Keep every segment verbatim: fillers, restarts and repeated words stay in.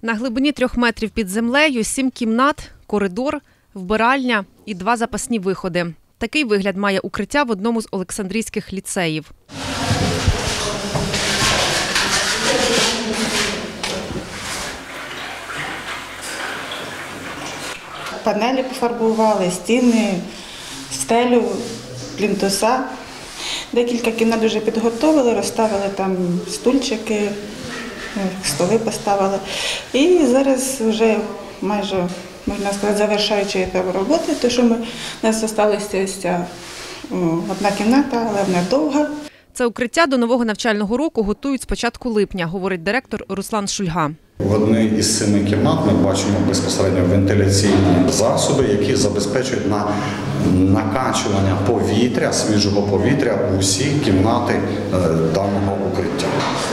На глибині трьох метрів під землею сім кімнат, коридор, вбиральня і два запасні виходи. Такий вигляд має укриття в одному з олександрійських ліцеїв. Панелі пофарбували, стіни, стелю, плінтуса. Декілька кімнат вже підготовили, розставили там стульчики, столи поставили. І зараз вже майже, можна сказати, завершаючи етап роботи, тому що ми, у нас залишилася одна кімната, але вона довга. Це укриття до нового навчального року готують з початку липня, говорить директор Руслан Шульга. В одній із семи кімнат ми бачимо безпосередньо вентиляційні засоби, які забезпечують на накачування повітря, свіжого повітря у всі кімнати даного укриття.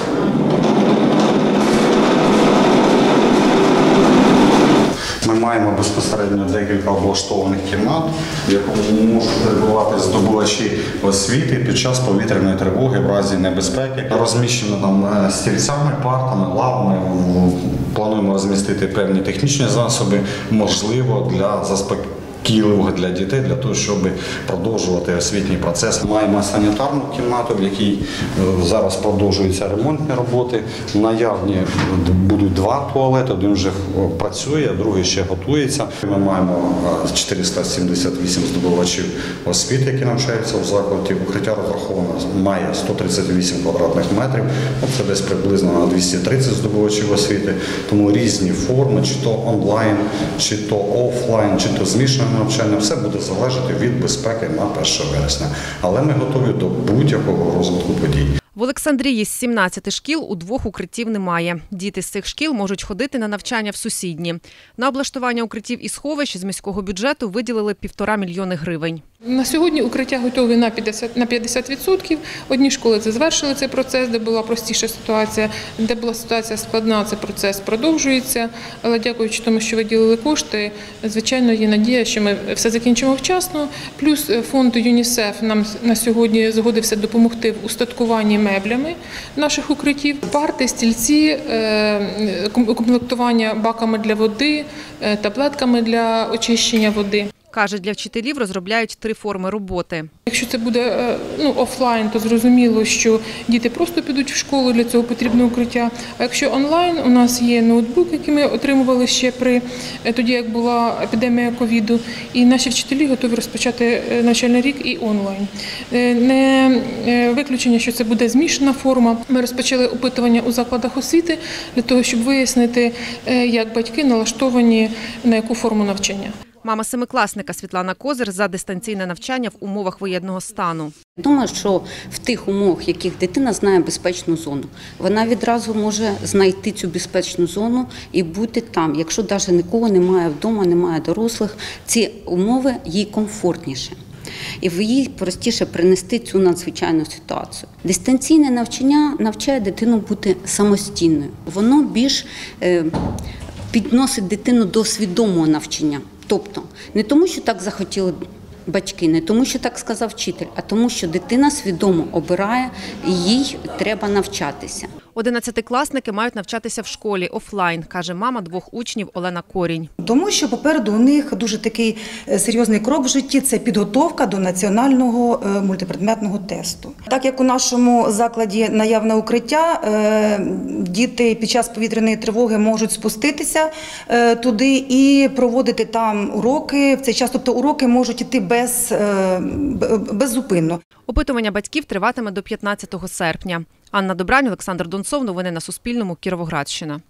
Ми маємо безпосередньо декілька облаштованих кімнат, в якому можуть перебувати здобувачі освіти під час повітряної тривоги в разі небезпеки. Розміщено там стільцями, партами, лавами. Плануємо розмістити певні технічні засоби, можливо, для заспокоєння для дітей, для того, щоб продовжувати освітній процес. Маємо санітарну кімнату, в якій зараз продовжуються ремонтні роботи. Наявні будуть два туалети, один вже працює, другий ще готується. Ми маємо чотириста сімдесят вісім здобувачів освіти, які навчаються в закладі. Укриття розраховано має сто тридцять вісім квадратних метрів, це десь приблизно на двісті тридцять здобувачів освіти. Тому різні форми, чи то онлайн, чи то офлайн, чи то змішане навчання, все буде залежати від безпеки на перше вересня. Але ми готові до будь-якого розвитку подій. В Олександрії з сімнадцяти шкіл у двох укриттів немає. Діти з цих шкіл можуть ходити на навчання в сусідні. На облаштування укриттів і сховищ з міського бюджету виділили півтора мільйони гривень. На сьогодні укриття готові на п'ятдесят відсотків. Одні школи це завершили цей процес, де була простіша ситуація, де була ситуація складна, цей процес продовжується. Але дякуючи тому, що виділили кошти, звичайно, є надія, що ми все закінчимо вчасно. Плюс фонд ЮНІСЕФ нам на сьогодні згодився допомогти в устаткуванні меблями наших укриттів. Парти, стільці, комплектування баками для води, таблетками для очищення води. Каже, для вчителів розробляють три форми роботи. Якщо це буде ну, офлайн, то зрозуміло, що діти просто підуть в школу, для цього потрібне укриття. А якщо онлайн, у нас є ноутбук, який ми отримували ще при тоді, як була епідемія ковіду, і наші вчителі готові розпочати навчальний рік і онлайн. Не виключення, що це буде змішана форма. Ми розпочали опитування у закладах освіти для того, щоб вияснити, як батьки налаштовані на яку форму навчання. Мама семикласника Світлана Козир за дистанційне навчання в умовах воєнного стану. Думаю, що в тих умовах, в яких дитина знає безпечну зону, вона відразу може знайти цю безпечну зону і бути там. Якщо навіть нікого немає вдома, немає дорослих, ці умови їй комфортніше. І в їй простіше принести цю надзвичайну ситуацію. Дистанційне навчання навчає дитину бути самостійною. Воно більш е, підносить дитину до свідомого навчання. Тобто не тому, що так захотіли батьки, не тому, що так сказав вчитель, а тому, що дитина свідомо обирає і їй треба навчатися. Одинадцятикласники мають навчатися в школі офлайн, каже мама двох учнів Олена Корінь. Тому що попереду у них дуже такий серйозний крок в житті – це підготовка до національного мультипредметного тесту. Так як у нашому закладі наявне укриття, діти під час повітряної тривоги можуть спуститися туди і проводити там уроки в цей час. Тобто уроки можуть йти без, беззупинно. Опитування батьків триватиме до п'ятнадцятого серпня. Анна Добрань, Олександр Донцов. Новини на Суспільному. Кіровоградщина.